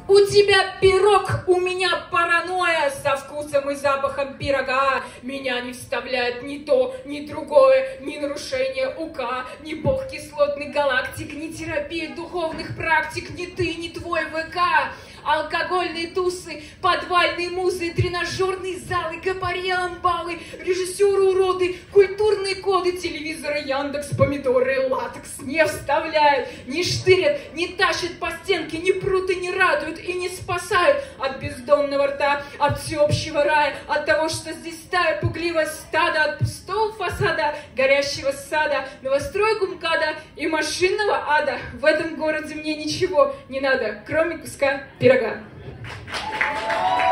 У тебя пирог, у меня паранойя со вкусом и запахом пирога. Меня не вставляет ни то, ни другое, ни нарушение УК, ни бог кислотных галактик, ни терапия духовных практик, ни ты, ни твой ВК. Алкогольные тусы, подвальные музы, тренажерные залы, капаре, амбалы, режиссеры уроды, культурные коды, телевизоры, Яндекс, помидоры, латекс не вставляют, не штырят, не тащат по стенке, не прут и не радуют, и не спасают от бездонного рта, от всеобщего рая, от того, что здесь стая пугливое стадо, от пустого фасада, горящего сада, новостройку МКАДа и машинного ада. В этом городе мне ничего не надо, кроме куска пирога.